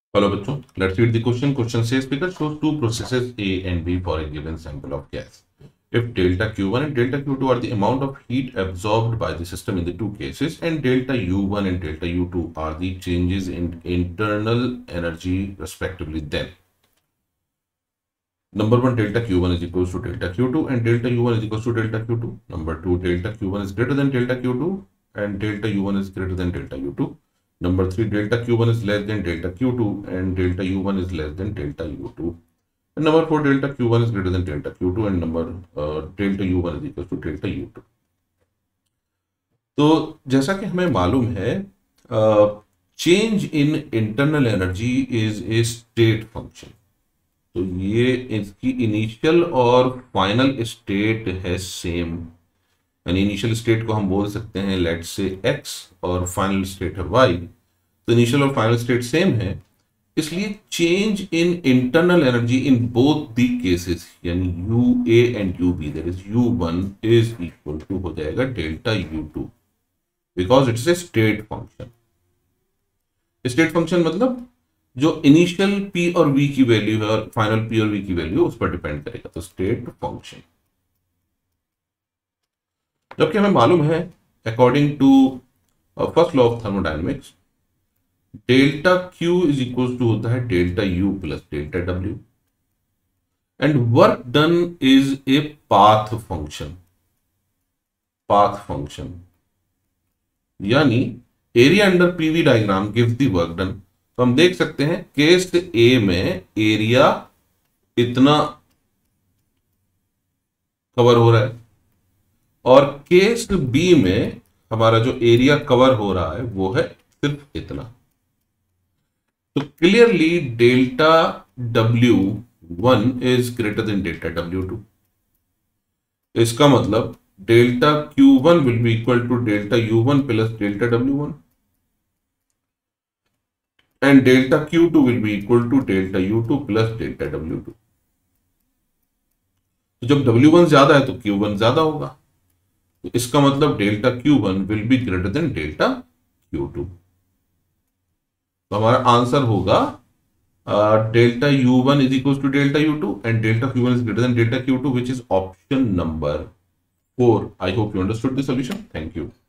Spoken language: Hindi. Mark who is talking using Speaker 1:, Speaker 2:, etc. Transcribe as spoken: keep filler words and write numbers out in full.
Speaker 1: Hello बच्चों, let's read the question. Question says figure shows two processes A and B for a given sample of gas. If delta Q one and delta Q two are the amount of heat absorbed by the system in the two cases, and delta U one and delta U two are the changes in internal energy respectively, then number one, delta Q one is equals to delta Q two and delta U one is equals to delta Q two. Number two, delta Q one is greater than delta Q two and delta U one is greater than delta U two. Number three, delta Q one is less than delta Q two and delta U one is less than delta U two. And number four, delta Q one is greater than delta Q two and number uh, delta U one is equals to delta U two. तो जैसा कि हमें मालूम है, change in internal energy is a state function. तो ये इसकी इनिशियल और फाइनल स्टेट है सेम. यानी इनिशियल स्टेट को हम बोल सकते हैं लेट्स से x और फाइनल स्टेट है y. तो इनिशियल और फाइनल स्टेट सेम है, इसलिए change in internal energy in both the cases यानी U A and U B that is U one is equal to हो जाएगा delta U two because it's a state function. State function मतलब जो इनिशियल P और V की वैल्यू है और फाइनल P और V की वैल्यू उस पर डिपेंड करेगा. तो स्टेट फंक्शन, जबकि हमें मालूम है according to first law of thermodynamics, delta Q is equal to होता है delta U plus delta W and work done is a path function. Path function यानी area under PV diagram gives the work done. तो हम देख सकते हैं केस ए में एरिया इतना कवर हो रहा है और केस बी में हमारा जो एरिया कवर हो रहा है वो है सिर्फ इतना. तो clearly delta W one is greater than delta W two. इसका मतलब delta Q one will be equal to delta U one plus delta W one and delta Q two will be equal to delta U two plus delta W two. तो जब W one ज्यादा है तो Q one ज्यादा होगा. तो इसका मतलब delta Q one will be greater than delta Q two. तो हमारा आंसर होगा delta U one is equal to delta U two and delta Q one is greater than delta Q two, which is option number four. I hope you understood the solution. Thank you.